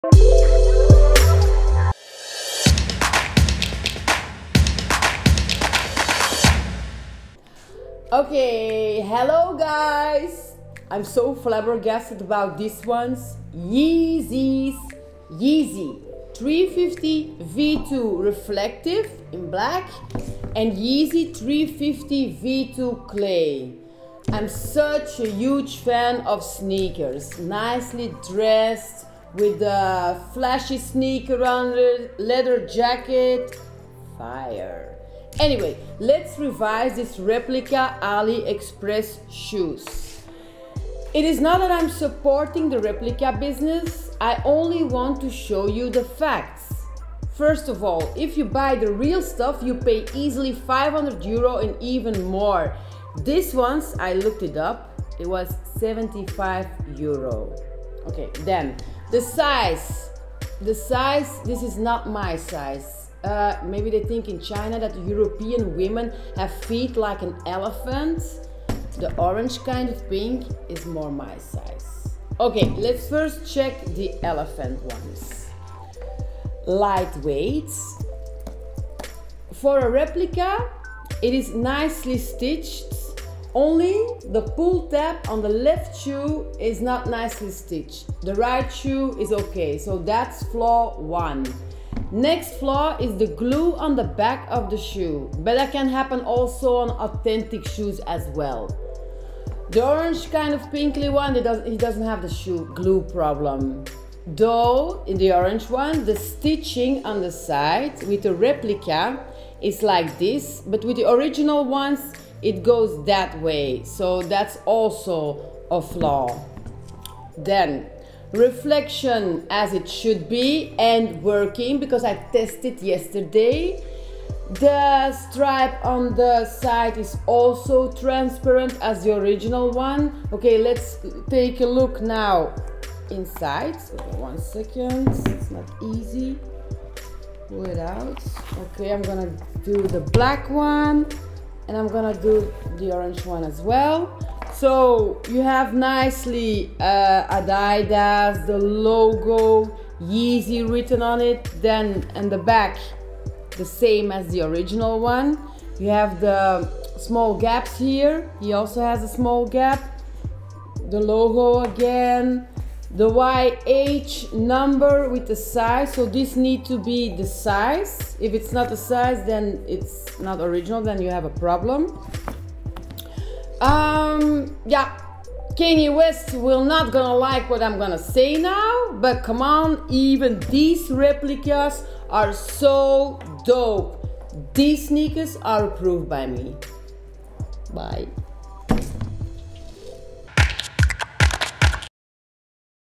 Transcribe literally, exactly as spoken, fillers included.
Okay, hello guys! I'm so flabbergasted about these ones. Yeezys, Yeezy three fifty V two Reflective in black and Yeezy three fifty V two Clay. I'm such a huge fan of sneakers. Nicely dressed with a flashy sneaker under, leather jacket. Fire. Anyway, let's revise this replica AliExpress shoes. It is not that I'm supporting the replica business, I only want to show you the facts. First of all, if you buy the real stuff, you pay easily five hundred euro and even more. This ones, I looked it up, it was seventy-five euro. Okay, then, the size. The size, this is not my size. Uh, maybe they think in China that European women have feet like an elephant. The orange kind of pink is more my size. Okay, let's first check the elephant ones. Lightweight. For a replica, it is nicely stitched. Only the pull tab on the left shoe is not nicely stitched. The right shoe is okay, so that's flaw one. Next flaw is the glue on the back of the shoe, but that can happen also on authentic shoes as well. The orange kind of pinkly one, it doesn't, it doesn't have the shoe glue problem. Though, in the orange one, the stitching on the side with the replica is like this, but with the original ones, it goes that way. So that's also a flaw. Then, reflection as it should be and working because I tested yesterday. The stripe on the side is also transparent as the original one. Okay, let's take a look now inside. Okay, one second, it's not easy. Pull it out. Okay, I'm gonna do the black one and I'm gonna do the orange one as well. So you have nicely uh, Adidas, the logo, Yeezy written on it. Then in the back, the same as the original one. You have the small gaps here. He also has a small gap. The logo again. The Y H number with the size. So this needs to be the size. If it's not the size, then it's not original. Then you have a problem. Um, yeah, Kanye West will not gonna like what I'm gonna say now, but come on, even these replicas are so dope. These sneakers are approved by me. Bye.